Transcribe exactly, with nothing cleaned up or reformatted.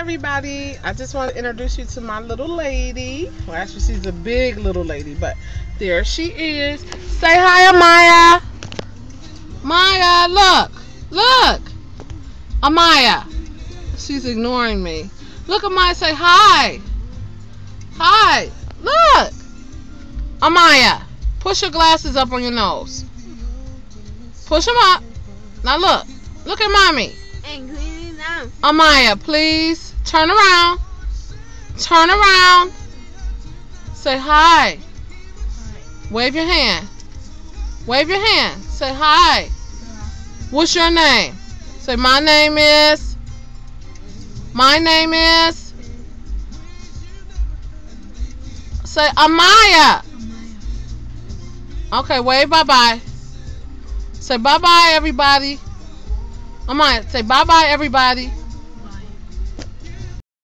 everybody. I just want to introduce you to my little lady. Well, actually, she's a big little lady, but there she is. Say hi, Amaya. Maya, look. Look. Amaya. She's ignoring me. Look, Amaya, say hi. Hi. Look. Amaya, push your glasses up on your nose. Push them up. Now look. Look at mommy. Amaya, please turn around. Turn around. Say hi. Wave your hand. Wave your hand. Say hi. What's your name? Say my name is. My name is. Say Amaya. Okay, wave bye-bye. Say bye-bye, everybody. Amaya, say bye-bye, everybody.